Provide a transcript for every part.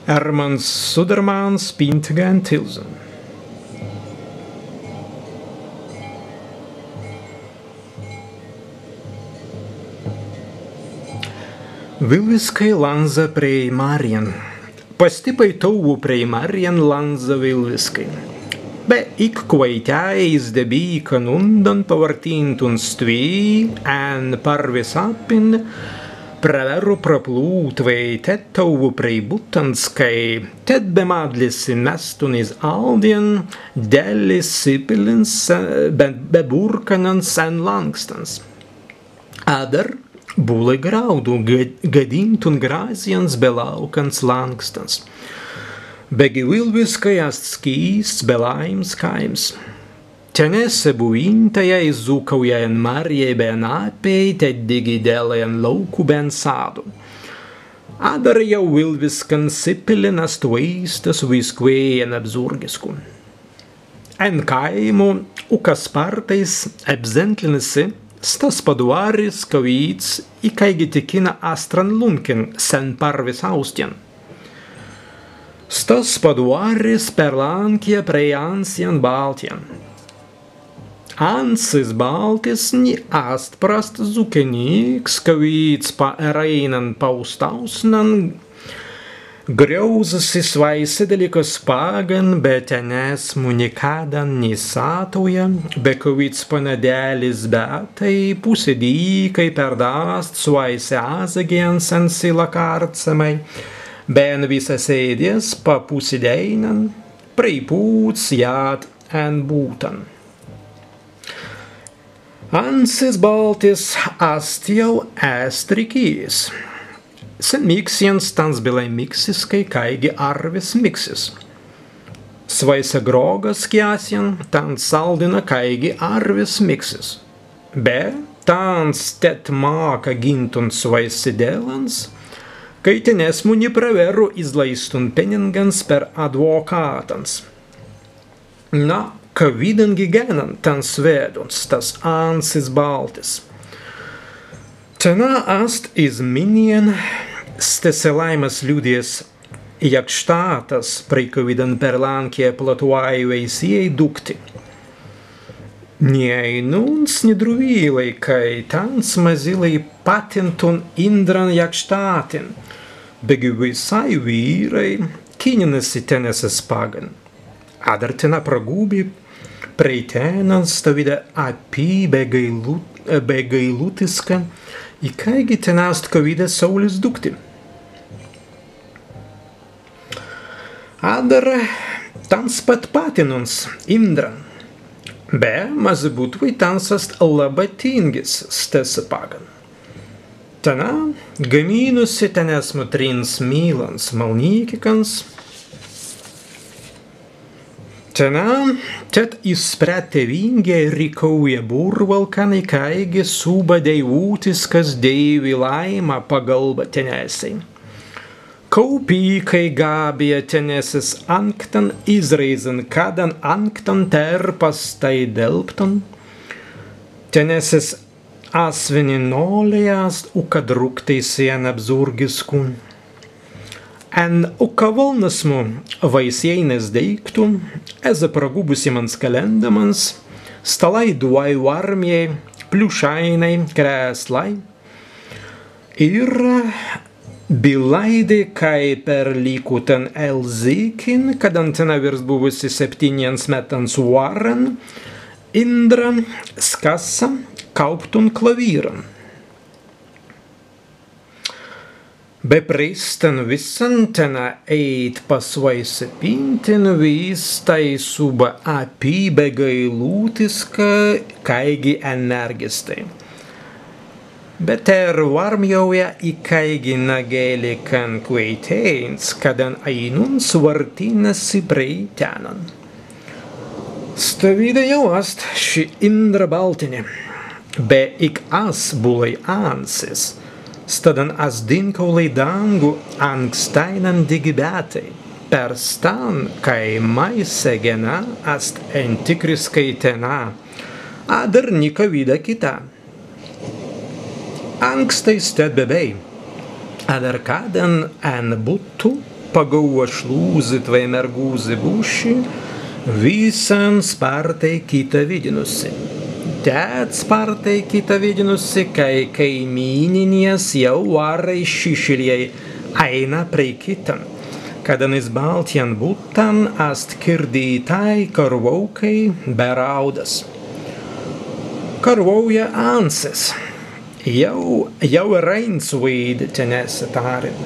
Hermans Sudermans Pintigan Tilsen. Vilviskai lanza prei Marien. Pastipai tauvu prei Marien lanza Vilviskai. Be ik kvaiteis debī kanundan pavartintun stvī, en parvisapin, praveru praplūtvei, ted tauvu prei Butanskai, ted bemadlisi mestun iz Aldien, delis sipilins, beburkanans en Langstans. Adar būlai graudu, gadintun grāziens belaukans Langstans. Begi Vilviskai ast skīsts belaims kaims. Tenese buvintaja izūkaujajan Marijai ben apei, ted digi delajan lauku ben sādu. Adar jau Vilviskan sipilin ast vaistas viskvējan apzurgisku. En kaimu ukas partais apzentlinisi stas paduaris kavīts ikaigi tikina astran lunkin sen parvis austien. Stas paduaris per Lankia prei Ansien Baltien. Ansis Baltis ni ast prast zukenīgs, kavīts pa Reinan paustausnan, griauzasis vaisėdelikas pagan, bet tenesmu nikada nisātuja, be kavīts panadelis betai, pusidīkai perdāst suaise azagiens en sila kārtsamai, ben visas ēdies pa pusideinan, preipūts jāt en būtan. Ansis Baltis ast jau ēstrikīs. Sen miksiens tans bilai miksiskai kaigi arvis miksis. Svaisa grogas kiasien tans saldina kaigi arvis miksis. Be tans tet māka gintun svaisi dēlans, kai tenesmu nepraveru izlaistun peningans per advokātans. Na, ka vidangi genan tans vēduns, tas Ansis Baltis. Tenā ast iz minien steselaimas ļudies, jak štātas prikavidan per Lankie platuājueisijai dukti. Niei nuns nedruvīlai, kai tans mazilai patintun indran jak štātin, begi visai vīrai kininasi teneses pagan. Adar tena pragūbi prei tenan stavida apī begailutiska, ikaigi tenast kavida saulis dukti. Adar tans pat patinuns indran. Be mazi būtvai tansast labatingis stesi pagan. Tenā gamīnusi tenesmu trins mīlans malnīkikans. Tenā tet izspret tevingie rikauja burvalkanai kaigi suba deivūtiskas deivi laima pagalba tenesei. Kaupīkai gābija teneses anktan izreizan kadan anktan terpas tai delptan. Teneses asveni nolejās uka drukteisien apzurgisku. En uka valnasmu vaisieines deiktu, eza pragubusimans kalendamans, stalai duoju armijai, pliušainai, krēslai. Ir bilaidi, kai per likutan Elzikin, kadan tena virs buvusi 7 metans varan, indra skasa kauptun klavyran. Be pristan visan tena eit pasvaisi pintin vistai suba apī begailūtiska kaigi energistai. Bet varmjauja ikaigi nagēli kan kveiteins, kadan ainun svartinasi prei tenan. Stavida jau ast ši indra baltini, be ik as bulai Ansis, stadan as dinkaulai dangu ankstainan digibētai, per stan, kai maise gena ast entikriskai tenā, adar nika vida kita. Angstai sted bebei, adar kadan en butu pagauva šlūzit vai mergūzi buši, visan spartai kita vidinusi. Tēt spartai kita vidinusi, kai kaimyninies jau varai šišiliai aina prie kitan. Kadanis baltien būtan ast kirdītai karvaukai beraudas. Karvauja anses, jau reinsvīdi tenese tārin.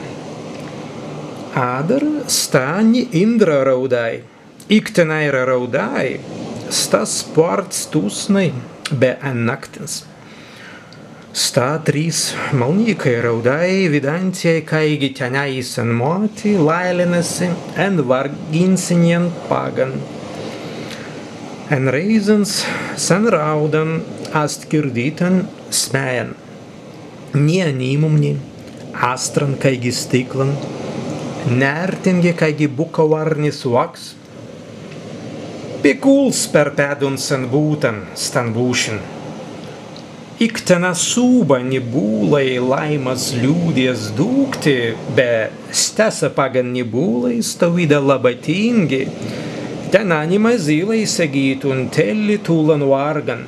Ādar stāņi indra raudai, iktenaira raudai, stas sports tūsnai, be en naktins. Stā trīs malnīkai raudai, vidantiei kaigi tenais en moti, lailinasi, en varginsinien pagan. En reizens sen raudan, ast kirdītan smējan. Nie nīmumni, astran kaigi stiklan, nērtingi kaigi bukavarnis vaks. Pikuls per pēdun sen būtan stan būšin. Iktena sūbani būlai laimas ļūdies dūkti, be stesa paganni būlai stāvida labatingi, ten anima zilai segītun telli tūlan vargan.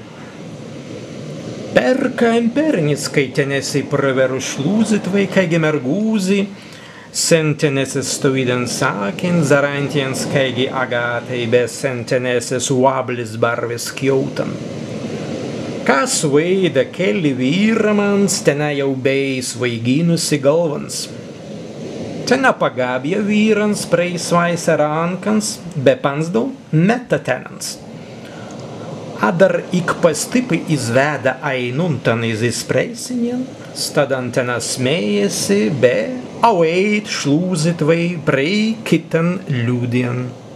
Perka impernis, kai tenesi praveru šlūzit vai kaigi mergūzi, senteneses stāvidan sākin, zarantiens kaigi agātai, be senteneses uablis barvis kjautam. Kas veida keli vīramans, tenā jau bejs vaiginusi galvans. Tenā pagābja vīrans preisvaisa rānkans, be pansdau meta tenans. Adar ik pastipi izvēda ainuntan iz izpreisinien, stadan tenā smējasi, be auēt šlūzit vai prei kitan ļūdien.